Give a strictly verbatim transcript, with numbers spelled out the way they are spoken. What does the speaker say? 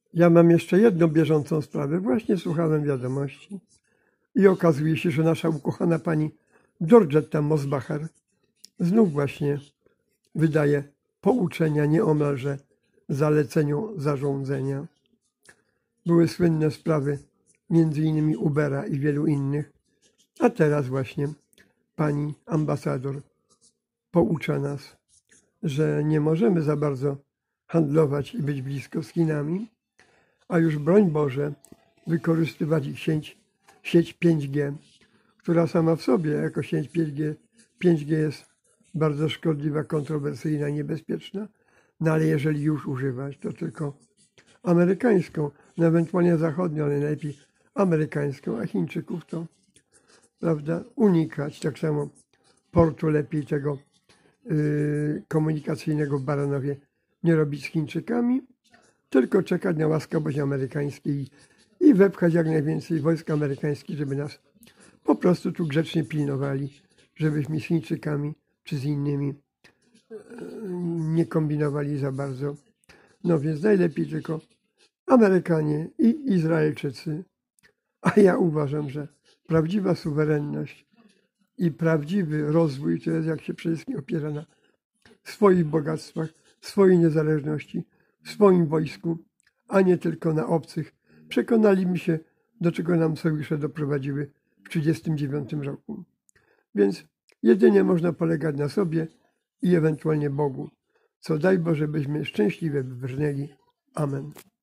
Ja mam jeszcze jedną bieżącą sprawę. Właśnie słuchałem wiadomości i okazuje się, że nasza ukochana pani Georgetta Mosbacher znów właśnie wydaje pouczenia nieomalże zaleceniu zarządzenia. Były słynne sprawy między innymi Ubera i wielu innych, a teraz właśnie pani ambasador poucza nas, że nie możemy za bardzo handlować i być blisko z Chinami, a już broń Boże wykorzystywać ich sieć, sieć pięć G, która sama w sobie jako sieć pięć G, pięć G jest bardzo szkodliwa, kontrowersyjna, niebezpieczna, no ale jeżeli już używać, to tylko amerykańską, no ewentualnie zachodnią, ale najlepiej amerykańską, a Chińczyków to, prawda, unikać. Tak samo portu lepiej tego yy, komunikacyjnego w Baranowie nie robić z Chińczykami, tylko czekać na łaskawość amerykańskiej i wepchać jak najwięcej wojsk amerykańskich, żeby nas po prostu tu grzecznie pilnowali, żebyśmy z Chińczykami czy z innymi nie kombinowali za bardzo. No więc najlepiej tylko Amerykanie i Izraelczycy. A ja uważam, że prawdziwa suwerenność i prawdziwy rozwój to jest, jak się przede wszystkim opiera na swoich bogactwach, swojej niezależności, swoim wojsku, a nie tylko na obcych. Przekonaliśmy się, do czego nam sojusze doprowadziły w tysiąc dziewięćset trzydziestym dziewiątym roku. Więc jedynie można polegać na sobie i ewentualnie Bogu, co daj Boże, byśmy szczęśliwie wybrnęli. Amen.